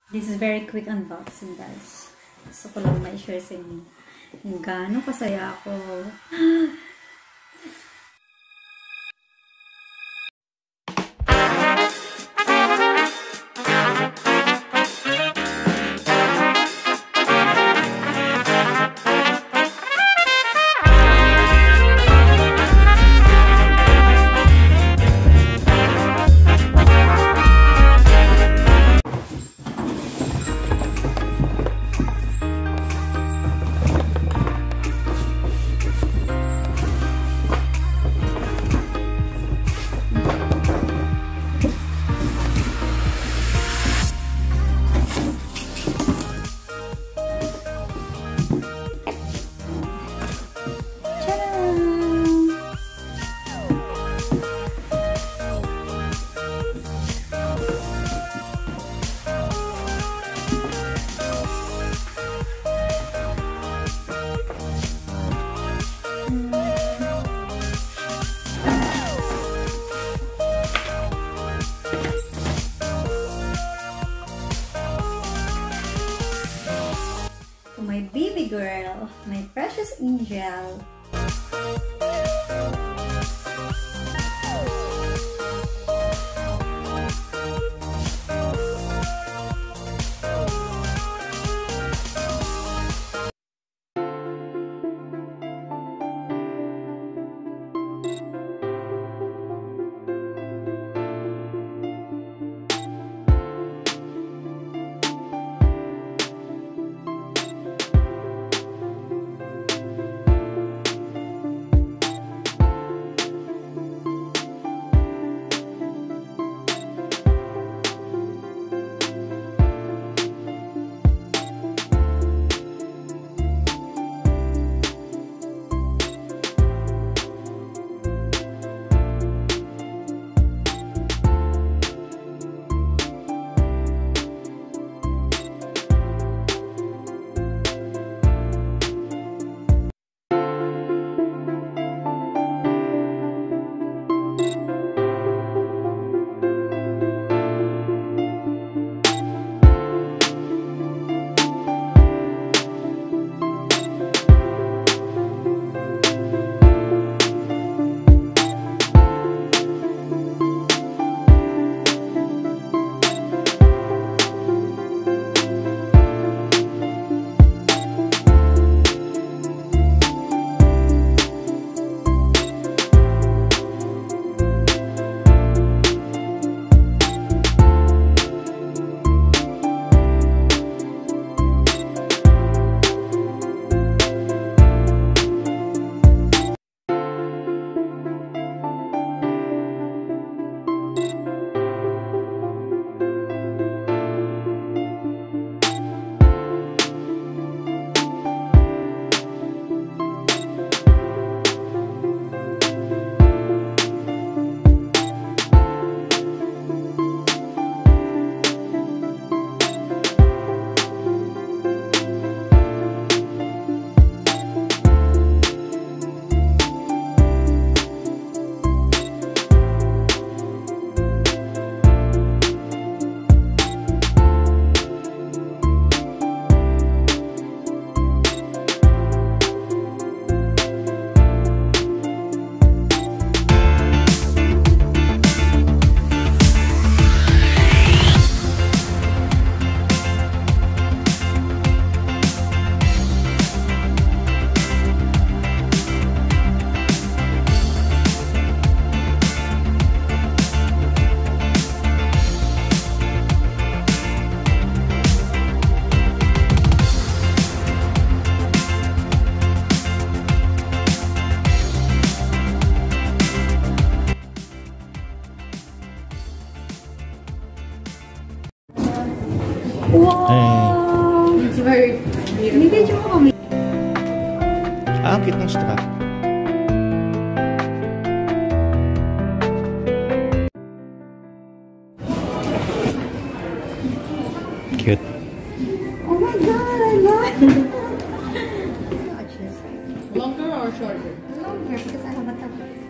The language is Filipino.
This is very quick unboxing, guys. Gusto ko lang ma-share sa inyo kung gaano kasaya ako. My baby girl, my precious angel. Wow! Hey. It's very beautiful. May video mo kami. Ang cute ng strap. Cute. Oh my god, I love it. Longer or shorter? Longer because I have a tablet.